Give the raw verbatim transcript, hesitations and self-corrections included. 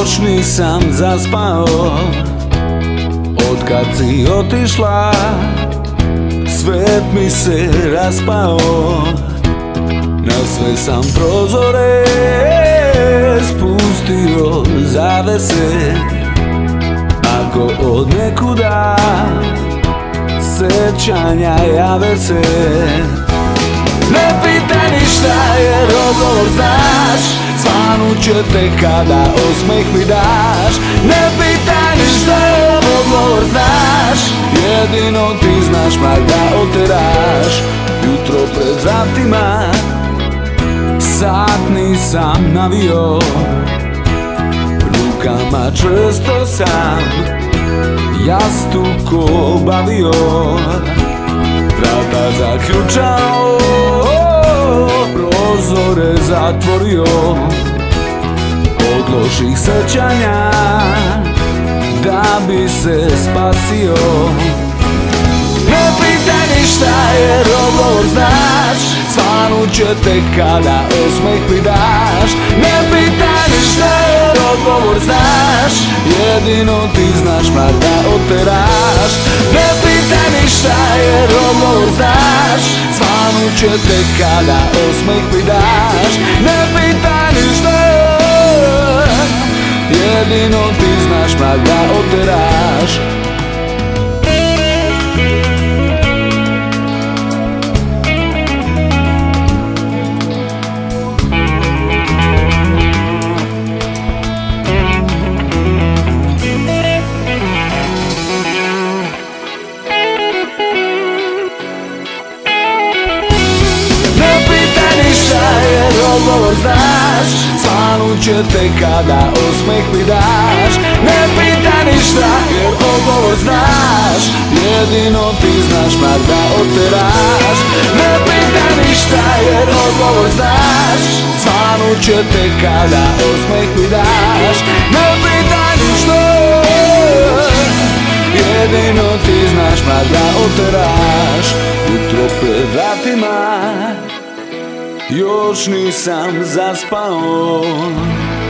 Još nisam zaspao otkad si otišla, svet mi se raspao. Na sve sam prozore spustio zavese. Ako od nekuda sećanja jave se, ne pitaj ništa jer odgovor znaš. Svanut će te kada osmeh mi daš. Ne pitaj ništa jer odgovor znaš. Jedino ti znaš mrak da oteraš. Jutro pred vratima, sat nisam navio. Rukama čvrsto sam jastuk obavio. Vrata zaključao, prozore zatvorio. Od loših sećanja da bi se spasio. Ne pitaj ništa jer odgovor znaš. Svanut će te kada osmeh mi daš. Ne pitaj ništa jer odgovor znaš. Jedino ti znaš mrak da oteraš. Ne pitaj ništa jer odgovor znaš. Svanut će te kada osmeh mi daš. Ne pitaj ništa, jedino ti znaš mrak da oteraš. Odgovor znaš, svanut će te kada osmeh mi daš. Ne pitaj ništa jer odgovor znaš. Jedino ti znaš mrak da oteraš. Ne pitaj ništa jer odgovor znaš. Svanut će te kada osmeh mi daš. Ne pitaj ništa, jedino ti znaš mrak da oteraš. Jutro pred vratima, još nisam zaspao